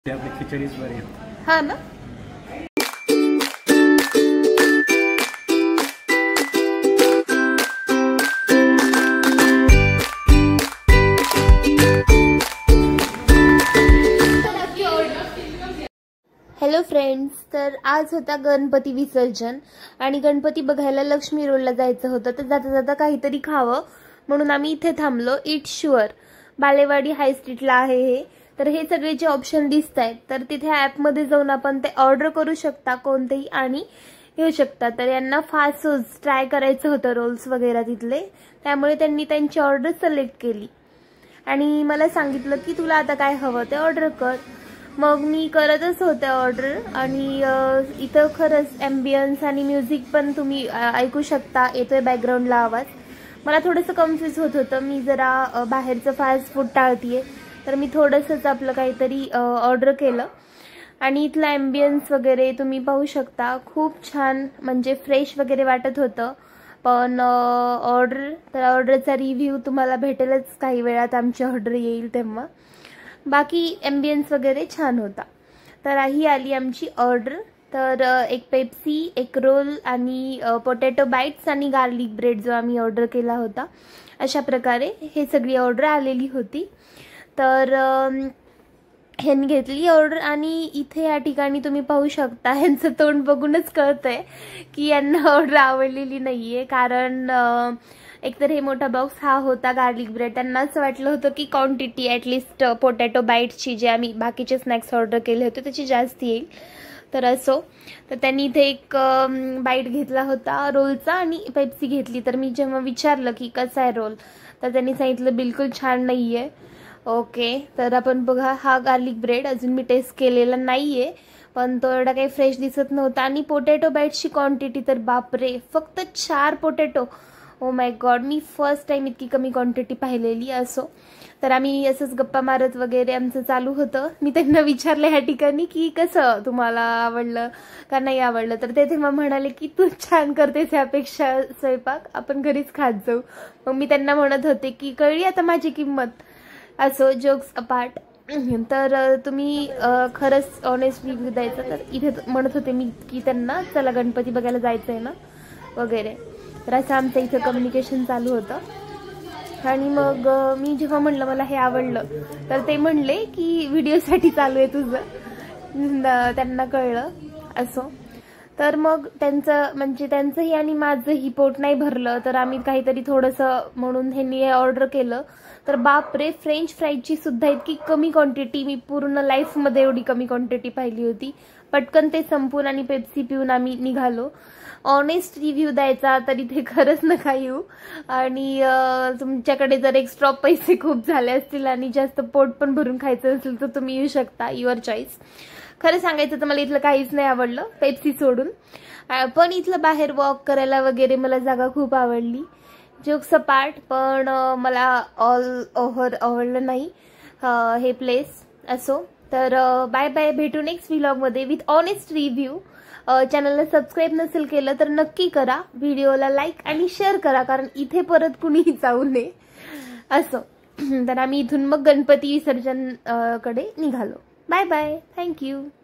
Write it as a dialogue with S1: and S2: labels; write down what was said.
S1: आपली खिचडीच बरी होती.
S2: हा ना. हॅलो फ्रेंड्स, तर आज होता गणपती विसर्जन आणि गणपती बघायला लक्ष्मी रोडला जायचं होतं. तर जाता जाता काहीतरी खावं म्हणून आम्ही इथे थांबलो. इट शुअर बालेवाडी हाय स्ट्रीटला आहे हे. तर हे सगळे जे ऑप्शन दिसत आहेत तर तिथे ॲपमध्ये जाऊन आपण ते ऑर्डर करू शकता कोणतेही आणि घेऊ शकता. तर यांना फासोज ट्राय करायचं होतं, रोल्स वगैरे तिथले, त्यामुळे त्यांनी त्यांची ऑर्डर सिलेक्ट केली आणि मला सांगितलं की तुला आता काय हवं ते ऑर्डर कर. मग मी करतच होते ऑर्डर आणि इथं खरंच ॲम्बियन्स आणि म्युझिक पण तुम्ही ऐकू शकता, येतोय बॅकग्राऊंडला आवाज. मला थोडंसं कन्फ्यूज होत होतं, मी जरा बाहेरचं फास्ट फूड टाळतीये, तर मी थोडंसंच आपलं काहीतरी ऑर्डर केलं आणि इथलं ॲम्बियन्स वगैरे तुम्ही पाहू शकता. खूप छान, म्हणजे फ्रेश वगैरे वाटत होतं. पण ऑर्डरचा रिव्ह्यू तुम्हाला भेटेलच काही वेळात, आमची ऑर्डर येईल तेव्हा. बाकी ॲम्बियन्स वगैरे छान होता. तर ही आली आमची ऑर्डर. तर एक पेप्सी, एक रोल आणि पोटॅटो बाईट्स आणि गार्लिक ब्रेड जो आम्ही ऑर्डर केला होता, अशा प्रकारे हे सगळी ऑर्डर आलेली होती. तर ह्यांनी घेतली ऑर्डर आणि इथे या ठिकाणी तुम्ही पाहू शकता, ह्यांचं तोंड बघूनच कळतंय की यांना ऑर्डर आवडलेली नाहीये. कारण एकतर हे मोठा बॉक्स हा होता गार्लिक ब्रेड, त्यांना असं वाटलं होतं की क्वांटिटी ॲटलिस्ट पोटॅटो बाईट्सची जे आम्ही बाकीचे स्नॅक्स ऑर्डर केले होते त्याची जास्त येईल. तर असो, तर त्यांनी इथे एक बाईट घेतला होता रोलचा आणि पेप्सी घेतली. तर मी जेव्हा विचारलं की कसा आहे रोल, तर त्यांनी सांगितलं बिलकुल छान नाही आहे. ओके, तर आपण बघा, हा गार्लिक ब्रेड अजून मी टेस्ट केलेला नाही आहे, पण तो एवढा काही फ्रेश दिसत नव्हता. आणि पोटॅटो बाईट्सची क्वांटिटी तर बापरे, फक्त 4 पोटॅटो. ओ माय गॉड, मी फर्स्ट टाइम इतकी कमी क्वांटिटी पाहिलेली. असो, तर आम्ही असंच गप्पा मारत वगैरे आमचं चालू होतं. मी त्यांना विचारलं ह्या ठिकाणी की कसं, तुम्हाला आवडलं का नाही आवडलं. तर ते तेव्हा म्हणाले की तू छान करतेस, ह्यापेक्षा स्वयंपाक आपण घरीच खात जाऊ. मग मी त्यांना म्हणत होते की कळली आता माझी किंमत. असो, जोक्स अपार्ट. तर तुम्ही खरंच ऑनेस्टली द्यायचं. तर इथे म्हणत होते मी की त्यांना, चला गणपती बघायला जायचं आहे ना वगैरे. तर असं आमचं इथं कम्युनिकेशन चालू होतं. आणि मग मी जेव्हा म्हणलं मला हे आवडलं, तर ते म्हणले की व्हिडिओसाठी चालू आहे तुझं. त्यांना कळलं. असो, तर मग त्यांचंही आणि माझंही पोट नाही भरलं, तर आम्ही काहीतरी थोडंसं म्हणून ह्यांनी ऑर्डर केलं. तर बापरे, फ्रेंच फ्राईजची सुद्धा इतकी कमी क्वांटिटी, मी पूर्ण लाईफमध्ये एवढी कमी क्वांटिटी पाहिली होती. पटकन ते संपून आणि पेप्सी पिऊन आम्ही निघालो. ऑनेस्ट रिव्ह्यू द्यायचा तरी ते खरंच नका येऊ. आणि तुमच्याकडे जर एक्स्ट्रा पैसे खूप झाले असतील आणि जास्त पोट पण भरून खायचं असेल तर तुम्ही येऊ शकता, युअर चॉईस. खरं सांगायचं तर मला इथलं काहीच नाही आवडलं, पेप्सी सोडून. पण इथलं बाहेर वॉक करायला वगैरे मला जागा खूप आवडली, जोक्स अपार्ट. पण मला ऑल ओव्हर आवडलं नाही हे प्लेस. असो, तर बाय बाय, भेटू नेक्स्ट व्लॉगमध्ये विथ ऑनेस्ट रिव्ह्यू. चॅनलला सबस्क्राईब नसेल केलं तर नक्की करा, व्हिडिओला लाईक आणि शेअर करा, कारण इथे परत कुणीही जाऊ नये. असो, तर आम्ही इथून मग गणपती विसर्जन कडे निघालो. Bye bye, thank you.